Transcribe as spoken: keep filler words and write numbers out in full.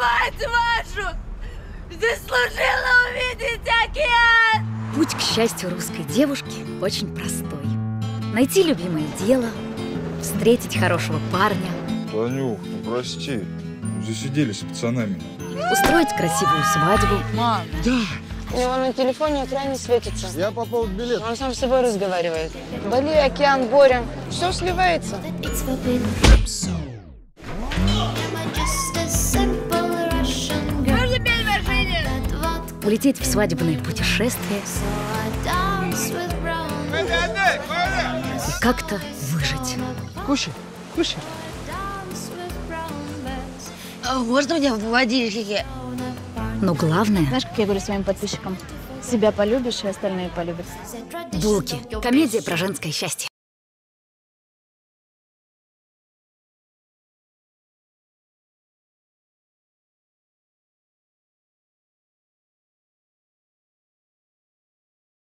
мать вашу! Заслужила увидеть океан! Путь к счастью русской девушки очень простой. Найти любимое дело, встретить хорошего парня. Танюх, ну прости, засиделись с пацанами. Устроить красивую свадьбу. Мам! Да! У него на телефоне экран не светится. Я по поводу билета. Он сам с собой разговаривает. Бали, океан, Боря. Все сливается. Можно петь в машине? Улететь в свадебное путешествие. И как-то выжить. Кушай, кушай. Можно мне в водительке? Но главное Знаешь, как я говорю своим подписчикам? Себя полюбишь, и остальные полюбят. – булки. Комедия про женское счастье.